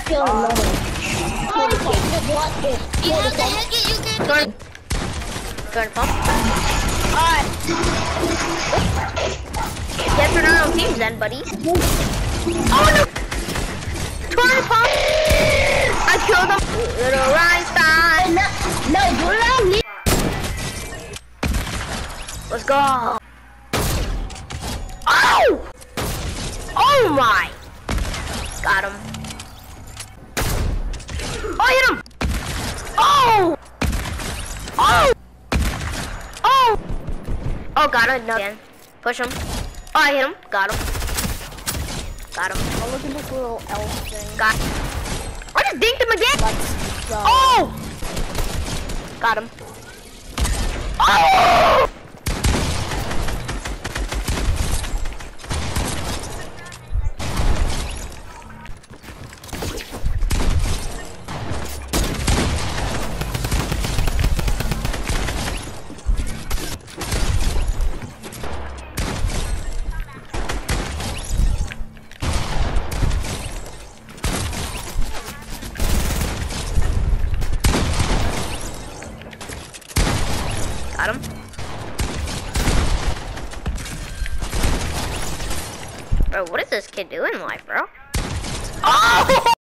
kill him. How the heck are you Going pump. Alright. Guess we're not on teams then, buddy. Oh no! Turn pump! I killed him! Little Einstein! No, do not leave. Let's go! Oh! Oh my! Got him. Oh, I hit him! Oh! Oh! Oh! Oh, got him. No, again. Push him. Oh, I hit him. Got him. Got him. Oh, look at this little elf thing. Got him. I just dinked him again! Let's go. Oh! Got him. Oh! Got him. Bro, what is this kid doing in life, bro? Oh!